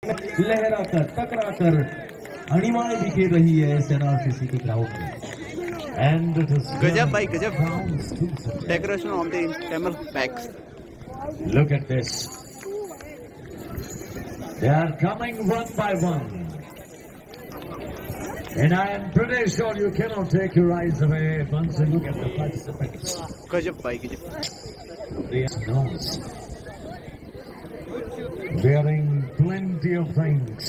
लहराकर टकराकर अणिमाएं बिखेर रही है इस एनआरसीसी के ग्राउंड में। एंड गजब भाई गजब decoration on the camel backs. Look at this. They are coming one by one. And I am pretty sure you cannot take your eyes away once you look at the participants. गजब भाई गजब। They are nose. Wearing plenty of things.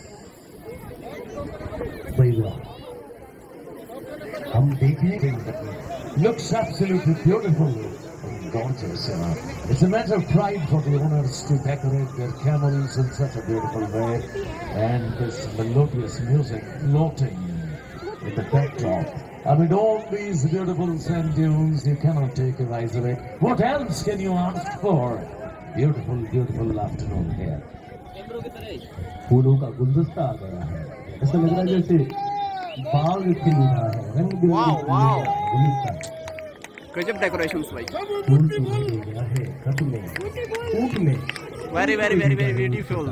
हम देखेंगे looks absolutely beautiful and gorgeous. It's a matter of pride for the owners to decorate their camels in such a beautiful way, and this melodious music floating in the backdrop. Amid all these beautiful sand dunes, you cannot take your eyes away. What else can you ask for? Beautiful, beautiful afternoon here. फूलों का गुलदस्ता आ गया है, ऐसा लग रहा है जैसे बाग खिल रहा है, रंग बिरंगे गुलदस्ता। गजब डेकोरेशंस भाई। फूल हो गया है, कटले, फूटले। Very very very very beautiful.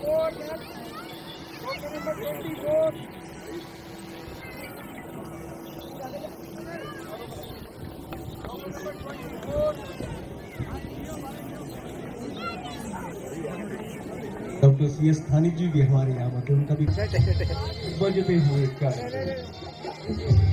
Doctor C S Thani ji भी हमारे यहाँ, उनका भी बजते हुए कार्य।